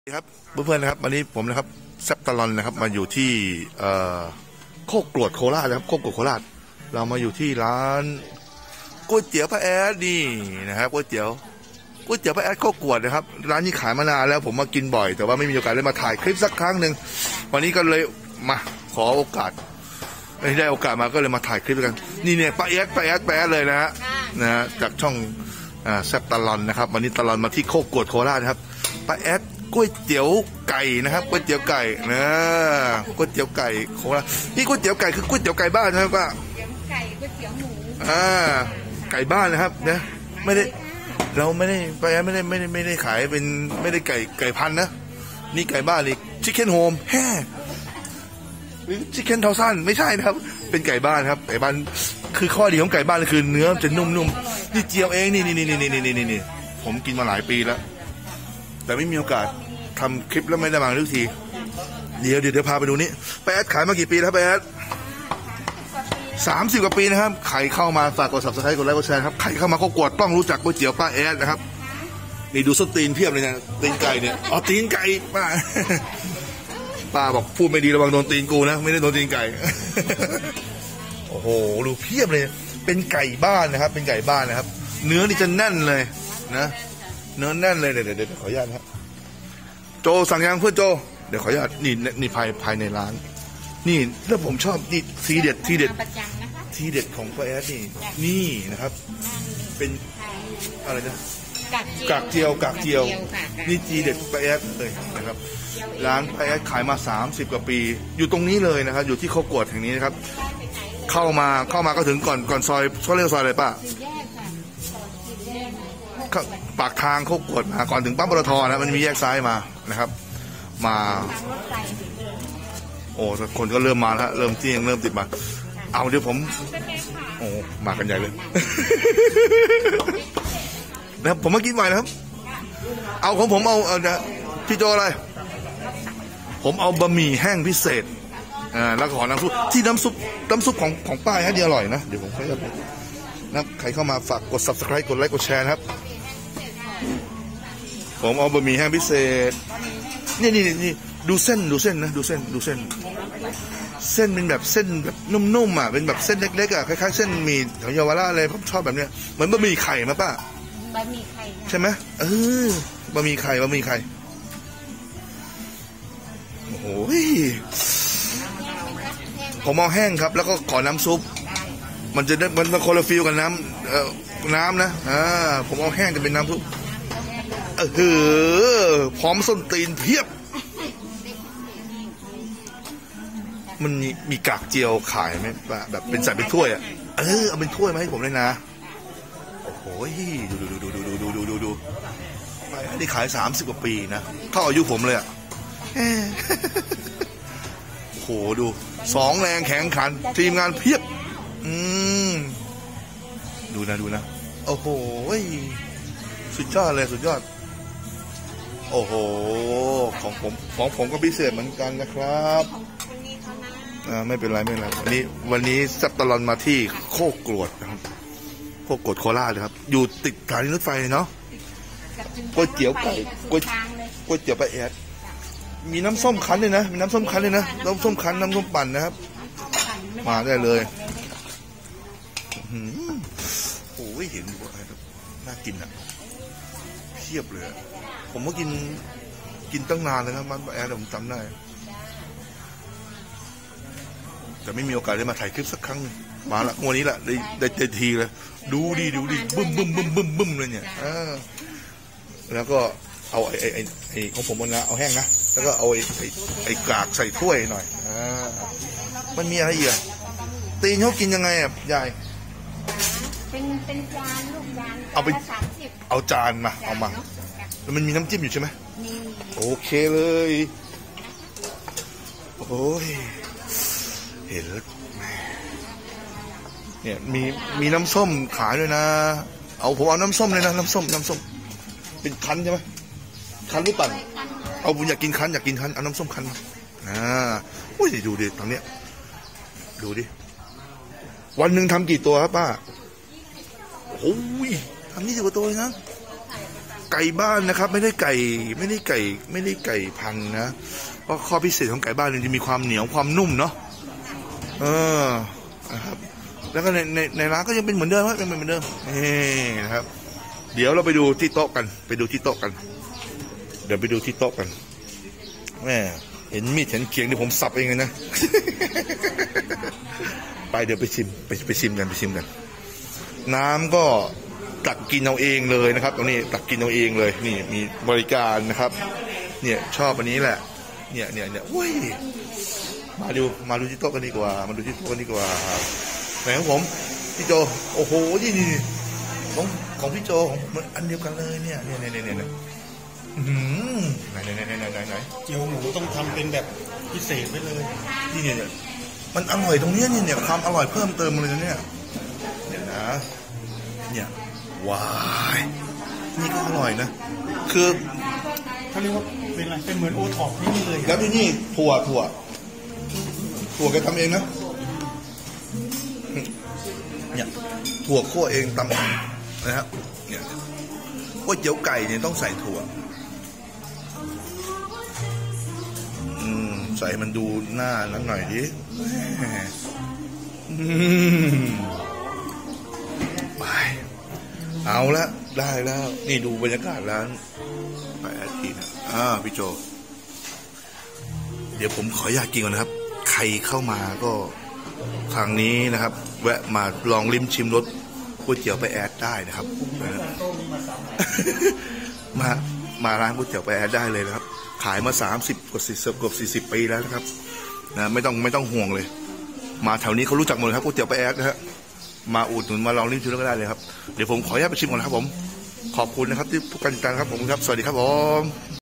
ครับเพื่อนๆนะครับวันนี้ผมนะครับแซปตลอนนะครับมาอยู่ที่โคกกรวดโคราชนะครับโคกกรวดโคราชเรามาอยู่ที่ร้านก๋วยเตี๋ยวป้าแอดนี่นะครับก๋วยเตี๋ยวป้าแอดโคกกรวดนะครับร้านนี้ขายมานานแล้วผมมากินบ่อยแต่ว่าไม่มีโอกาสได้มาถ่ายคลิปสักครั้งหนึ่งวันนี้ก็เลยมาขอโอกาสได้โอกาสมาก็เลยมาถ่ายคลิปกันนี่เนี่ยป้าแอดเลยนะฮะจากช่องแซปตลอนนะครับวันนี้ตลอนมาที่โคกกรวดโคราชครับป้าแอดก๋วยเตี๋ยวไก่นะครับก๋วยเตี๋ยวไก่นะก๋วยเตี๋ยวไก่โคราชนี่ก๋วยเตี๋ยวไก่คือก๋วยเตี๋ยวไก่บ้านใช่ไหมป้าไก่ก๋วยเตี๋ยวหมูไก่บ้านนะครับนะไม่ได้เราไม่ได้ป้าแอดไม่ได้ขายเป็นไม่ได้ไก่พันนะนี่ไก่บ้านนี่ชิคเก้นโฮมแฮ่หรือชิคเก้นทาวซันไม่ใช่นะครับเป็นไก่บ้านครับไก่บ้านคือข้อดีของไก่บ้านคือเนื้อจะนุ่มๆนี่เจียวเองนี่ผมกินมาหลายปีแล้วแต่ไม่มีโอกาสทำคลิปแล้วไม่ได้มาทุกทีเดี๋ยวพาไปดูนี่ป้าแอดขายมากี่ปีแล้วป้าแอด30 กว่าปีนะครับใครเข้ามาฝากกด Subscribe กดไลค์กดแชร์ครับใครเข้ามาก็กดต้องรู้จักก๋วยเตี๋ยวป้าแอดนะครับนี่ดูส้นตีนเพียบเลยนะตีนไก่เนี่ยอ๋อตีนไก่ป้าบอกพูดไม่ดีระวังโดนตีนกูนะไม่ได้โดนตีนไก่โอ้โหดูเพียบเลยเป็นไก่บ้านนะครับเป็นไก่บ้านนะครับเนื้อนี่จะแน่นเลยนะเนื้อแน่นเลยเดี๋ยวขออนุญาตครับโจสั่งยังเพื่อนโจเดี๋ยวขออนุญาตนี่ภายในร้านนี่แล้วผมชอบนี่ทีเด็ดของป้าแอดนี่นะครับเป็นอะไรนะกากเจียวนี่ทีเด็ดป้าแอดเลยนะครับร้านป้าแอดขายมา30 กว่าปีอยู่ตรงนี้เลยนะครับอยู่ที่โคกกรวดแห่งนี้นะครับเข้ามาก็ถึงก่อนซอยเขาเรียกซอยอะไรป้าปากทางโคกกรวดมาก่อนถึงปั๊มปตทนะมันมีแยกซ้ายมานะครับมาโอ้คนก็เริ่มมาแล้วเริ่มติดมาเอาเดี๋ยวผมโอ้มากันใหญ่เลยนะครับผมมากินใหม่นะครับเอาของผมเอาพี่โจอะไรผมเอาบะหมี่แห้งพิเศษแล้วขอน้ำซุปที่น้ำซุปของป้าให้ดีอร่อยนะเดี๋ยวผมค่อยนะใครเข้ามาฝากกด Subscribe กดไลค์กดแชร์นะครับผมเอาบะหมี่แห้งพิเศษนี่ดูเส้นนะดูเส้นเป็นแบบเส้นแบบนุ่มๆเป็นแบบเส้นเล็กๆคล้ายๆเส้นหมี่แถวเยาวราชอะไรผมชอบแบบเนี้ยเหมือนบะหมี่ไข่มาป้าบะหมี่ไข่ใช่ไหมบะหมี่ไข่โอ้โหผมเอาแห้งครับแล้วก็ขอน้ำซุปมันจะได้มันคนละฟิลกับน้ำนะผมเอาแห้งจะเป็นน้ำซุปพร้อมส้นตีนเพียบมันมีกากเจียวขายไหมแบบเป็นใส่เป็นถ้วยเอาเป็นถ้วยมาให้ผมเลยนะโอ้โหดูอันนี้ขาย30 กว่าปีนะเท่าอายุผมเลยโอ้โหดู2 แรงแข็งขันทีมงานเพียบดูนะโอ้โหสุดยอดเลยสุดยอดโอ้โหของผมก็พิเศษเหมือนกันนะครับไม่เป็นไรวันนี้แซปตลอนมาที่โคกกรวดนะครับโคกกรวดโคราชนะครับอยู่ติดสถานีรถไฟเนาะก๋วยเตี๋ยวไก่ก๋วยเตี๋ยวป้าแอดมีน้ำส้มคั้นเลยนะน้ำส้มปั่นนะครับมาได้เลยโอ้ยเห็นน่ากินอ่ะเพียบเลยผมก็กินตั้งนานเลยครับมันป้าแอดผมจำได้แต่ไม่มีโอกาสได้มาถ่ายคลิปสักครั้งมาละวันนี้แหละได้ทีเลยดูดิบึ้มเลยเนี่ยแล้วก็เอาไอ้ของผมนะเอาแห้งนะแล้วก็เอาไอ้กากใส่ถ้วยหน่อยมันมีอะไรอีกตีนเขากินยังไงยายเป็นจานลูกจานเอาจานมาเอามาแล้วมันมีน้ำจิ้มอยู่ใช่ไหมโอเคเลยโอ้ยเห็นแล้วเนี่ยมีน้ำส้มขายด้วยนะผมเอาน้ำส้มเลยนะน้ำส้มเป็นคั้นใช่ไหมคั้นหรือปั่นเอาผมอยากกินคั้นเอาน้ำส้มคั้นอุ้ยดูดิตอนเนี้ยดูดิวันหนึ่งทำกี่ตัวครับป้าโอ้ยทำ20 กว่าตัวนะไก่บ้านนะครับไม่ได้ไก่พันธุ์นะเพราะข้อพิเศษของไก่บ้านเนี่ยจะมีความเหนียวความนุ่มเนาะนะครับแล้วก็ในร้านก็ยังเป็นเหมือนเดิมครับยังเป็นเหมือนเดิมนะครับเดี๋ยวเราไปดูที่โต๊ะกันเดี๋ยวไปดูที่โต๊ะกันแม่เห็นมีดเห็นเขียงที่ผมสับเองเลยนะ ไปเดี๋ยวไปชิมกันน้ำก็ตักกินเอาเองเลยนะครับตรงนี้ตักกินเอาเองเลยนี่มีบริการนะครับเนี่ยชอบอันนี้แหละเนี่ยเว้ยมาดูที่โต๊ะกันดีกว่าไหนของผมพี่โจโอ้โหนี่ของพี่โจของมันอันเดียวกันเลยเนี่ยไหนเจียวหมูต้องทำเป็นแบบพิเศษไว้เลยนี่เนี่ยมันอร่อยตรงนี้เนี่ยความอร่อยเพิ่มเติมเลยนะเนี่ยนะเนี่ยว้ายนี่ก็อร่อยนะคือเขาเรียกว่าเป็นอะไรเป็นเหมือนโอท็อปนี่เลยแล้วที่นี่ถั่วแกทำเองนะเนี่ยถั่วคั่วเองตำนะครับเนี่ยก๋วยเตี๋ยวไก่เนี่ยต้องใส่ถั่วใส่มันดูหน้านั้นหน่อยดิไปเอาละได้แล้วนี่ดูบรรยากาศร้านไปอาทิตย์พี่โจเดี๋ยวผมขออยากกินก่อนนะครับใครเข้ามาก็ทางนี้นะครับแวะมาลองลิ้มชิมรสก๋วยเตี๋ยวไปแอดได้นะครับมาร้านก๋วยเตี๋ยวไปแอดได้เลยนะครับขายมา30 กว่า40 ปีแล้วนะครับนะไม่ต้องห่วงเลยมาแถวนี้เขารู้จักหมดครับก๋วยเตี๋ยวไปแอดนะฮะมาอุดหนุนมาลองลิ้มชิมก็ได้เลยครับเดี๋ยวผมขออนุญาตไปชิมก่อนนะครับผมขอบคุณนะครับที่ผู้การครับผมครับสวัสดีครับผม